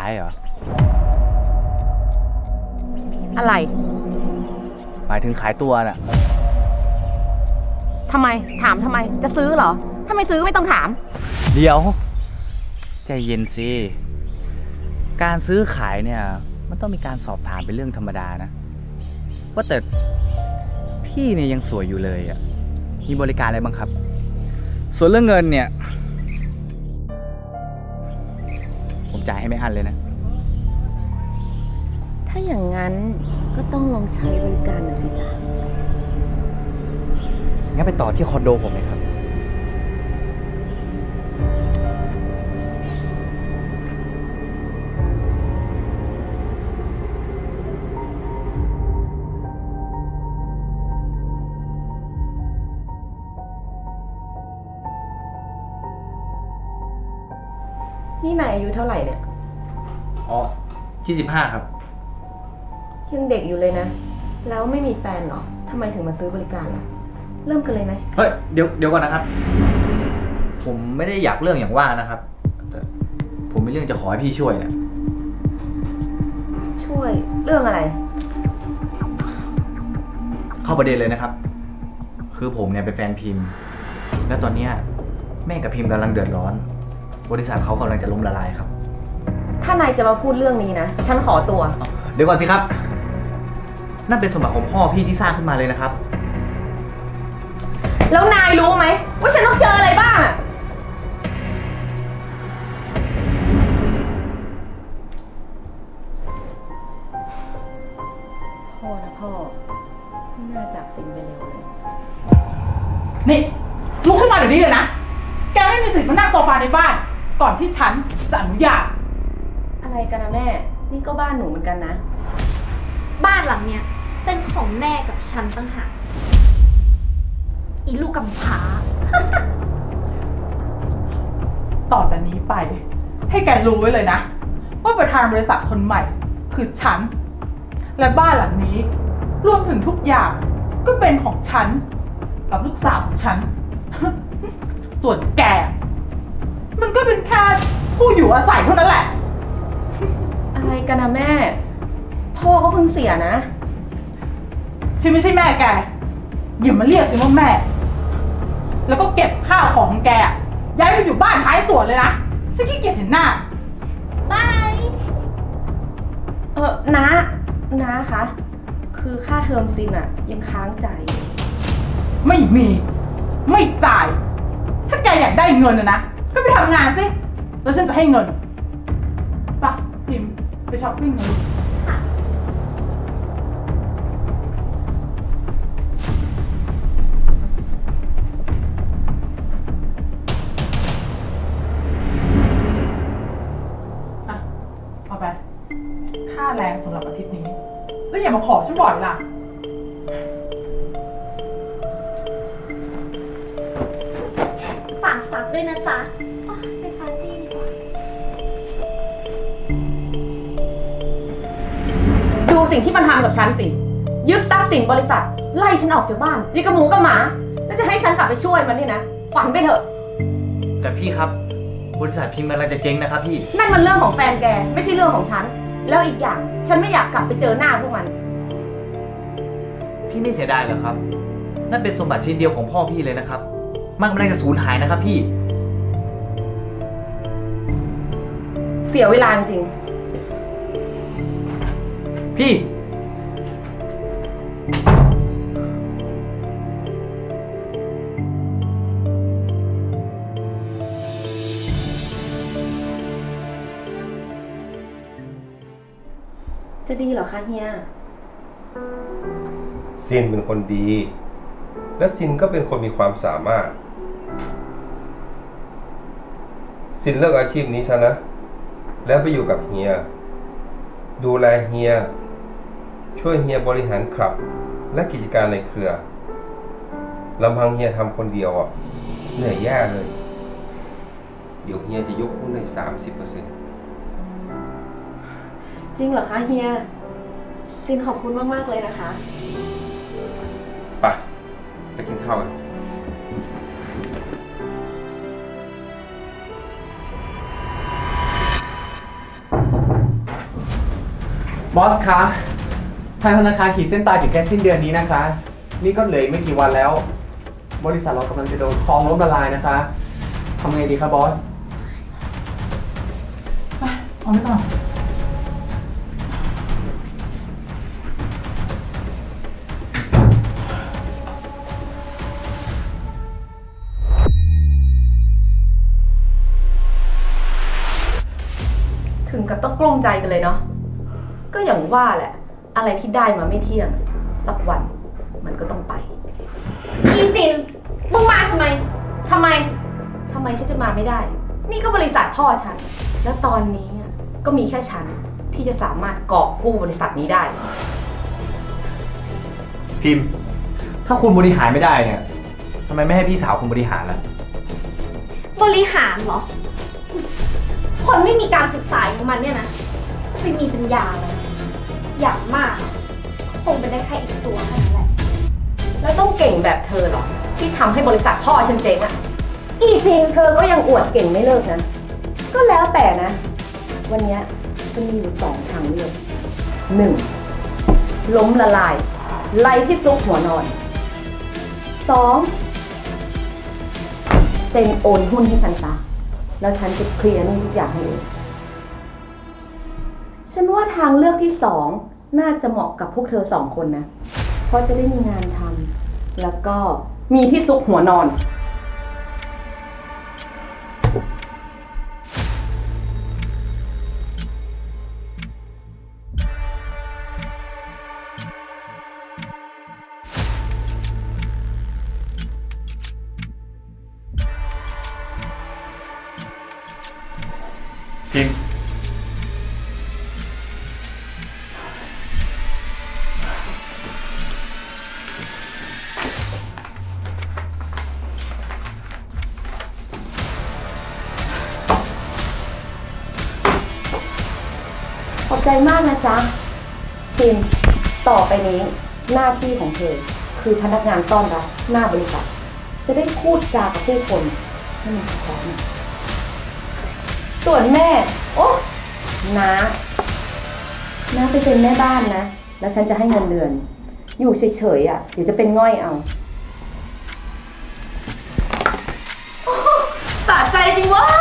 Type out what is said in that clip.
ายเหรออะไรหมายถึงขายตัวน่ะทำไมถามทำไมจะซื้อเหรอถ้าไม่ซื้อไม่ต้องถามเดี๋ยวใจเย็นสิการซื้อขายเนี่ยมันต้องมีการสอบถามเป็นเรื่องธรรมดานะว่าแต่พี่เนี่ยยังสวยอยู่เลยอ่ะมีบริการอะไรบ้างครับส่วนเรื่องเงินเนี่ยผมจ่ายให้ไม่อั้นเลยนะถ้าอย่างนั้นก็ต้องลองใช้บริการหน่อยสิจ๊ะงั้นไปต่อที่คอนโดผมเลยครับนี่นายอายุเท่าไหร่เนี่ยอ๋อ25ครับยังเด็กอยู่เลยนะแล้วไม่มีแฟนเหรอทำไมถึงมาซื้อบริการล่ะเริ่มกันเลยไหมเฮ้ยเดี๋ยวก่อนนะครับผมไม่ได้อยากเรื่องอย่างว่านะครับแต่ผมมีเรื่องจะขอให้พี่ช่วยนะช่วยเรื่องอะไรเข้าประเด็นเลยนะครับคือผมเนี่ยเป็นแฟนพิมพ์และตอนนี้แม่กับพิมพ์กำลังเดือดร้อนบริษัทเขากำลังจะล้มละลายครับถ้านายจะมาพูดเรื่องนี้นะฉันขอตัวเดี๋ยวก่อนสิครับนั่นเป็นสมบัติของพ่อพี่ที่สร้างขึ้นมาเลยนะครับแล้วนายรู้ไหมว่าฉันต้องเจออะไรบ้างพ่อนะพ่อไม่น่าจากสินไปเร็วเลยนี่ลุกขึ้นมาเดี๋ยวนี้เลยนะแกไม่มีสิทธิ์มานั่งโซฟาในบ้านก่อนที่ฉันจะอนุญาตอะไรกันนะแม่นี่ก็บ้านหนูเหมือนกันนะบ้านหลังเนี้ยเป็นของแม่กับฉันต่างหากอีลูกกำพร้าต่อแต่นี้ไปให้แกรู้ไว้เลยนะว่าประธานบริษัทคนใหม่คือฉันและบ้านหลังนี้รวมถึงทุกอย่างก็เป็นของฉันกับลูกสาวของฉัน ส่วนแกมันก็เป็นแค่ผู้อยู่อาศัยเท่านั้นแหละอะไรกันนะแม่พ่อก็เพิ่งเสียนะฉันไม่ใช่แม่แกอย่ามาเรียกฉันว่าแม่แล้วก็เก็บข้าวของแกย้ายไปอยู่บ้านท้ายสวนเลยนะฉันขี้เกียจเห็นหน้าบายน้าคะคือค่าเทอมซินอะยังค้างจ่ายไม่มีไม่จ่ายถ้าแกอยากได้เงินนะก็ไปทำงานสิแล้วฉันจะให้เงินไปพิมพ์ไปช้อปปิ้งกันเอาไปค่าแรงสำหรับอาทิตย์นี้แล้วอย่ามาขอฉันบ่อยล่ะฝากซักด้วยนะจ๊ะไปปาร์ตี้ดีกว่าดูสิ่งที่มันทำกับฉันสิยึดทรัพย์สินบริษัทไล่ฉันออกจากบ้านนี่กับหมูกับหมาแล้วจะให้ฉันกลับไปช่วยมันนี่นะฝันไปเถอะแต่พี่ครับบริษัทพิมพ์กำลังจะเจ๊งนะครับพี่นั่นมันเรื่องของแฟนแกไม่ใช่เรื่องของฉันแล้วอีกอย่างฉันไม่อยากกลับไปเจอหน้าพวกมันพี่ไม่เสียดายเหรอครับนั่นเป็นสมบัติชิ้นเดียวของพ่อพี่เลยนะครับมันกำลังจะสูญหายนะครับพี่เสียเวลาจริงพี่จะดีเหรอคะเฮียซินเป็นคนดีและซินก็เป็นคนมีความสามารถซินเลิกอาชีพนี้ซะนะแล้วไปอยู่กับเฮียดูแลเฮียช่วยเฮียบริหารคลับและกิจการในเครือลำพังเฮียทำคนเดียวเหนื่อยแย่เลยเดี๋ยวเฮียจะยกหุ้นให้ 30% จริงเหรอคะเฮียซินขอบคุณมากๆเลยนะคะไปกินข้าวกันบอสคะทางธนาคารขีดเส้นตายถึงแค่สิ้นเดือนนี้นะคะ นี่ก็เหลืออีกไม่กี่วันแล้ว บริษัทเรากำลังจะโดนคลองล้มละลายนะคะทำไงดีคะบอสไปเอาไม่ต้องถึงกับต้องกลุ้มใจกันเลยเนาะ ก็อย่างว่าแหละ อะไรที่ได้มาไม่เที่ยง สักวันมันก็ต้องไปอีซิน มึงมาทำไมทำไมฉันจะมาไม่ได้ นี่ก็บริษัทพ่อฉัน แล้วตอนนี้ก็มีแค่ฉันที่จะสามารถกอบกู้บริษัทนี้ได้พิมพ์ ถ้าคุณบริหารไม่ได้เนี่ยทำไมไม่ให้พี่สาวคุณบริหารล่ะบริหารเหรอ คนไม่มีการศึกษาอย่างมันเนี่ยนะ จะไปมีปัญญาเลยอย่างมากคงเป็นได้แค่อีกตัวแค่นั้นแหละแล้วต้องเก่งแบบเธอเหรอ ที่ทำให้บริษัทพ่อฉันเจ๊งอะอีซินเธอก็ยังอวดเก่งไม่เลิกนะ ก็แล้วแต่นะ วันนี้จะมีอยู่2 ทางเลือก 1. ล้มละลาย ไล่ที่ซุกหัวนอน 2. เซ็นโอนหุ้นให้ฉันซะแล้วฉันจะเคลียร์หนี้ทุกอย่างให้เองฉันว่าทางเลือกที่ 2น่าจะเหมาะกับพวกเธอ2 คนนะ เพราะจะได้มีงานทำแล้วก็มีที่ซุกหัวนอนพิมพ์ขอบใจมากนะจ๊ะพิมพ์ต่อไปนี้หน้าที่ของเธอคือพนักงานต้อนรับหน้าบริษัท จะได้พูดจากับผู้คนให้มันเพราะนะส่วนแม่ โอ้น้าไปเป็นแม่บ้านนะ แล้วฉันจะให้เงินเดือน อยู่เฉยๆเดี๋ยวจะเป็นง่อยเอาสะใจจริงเว้ย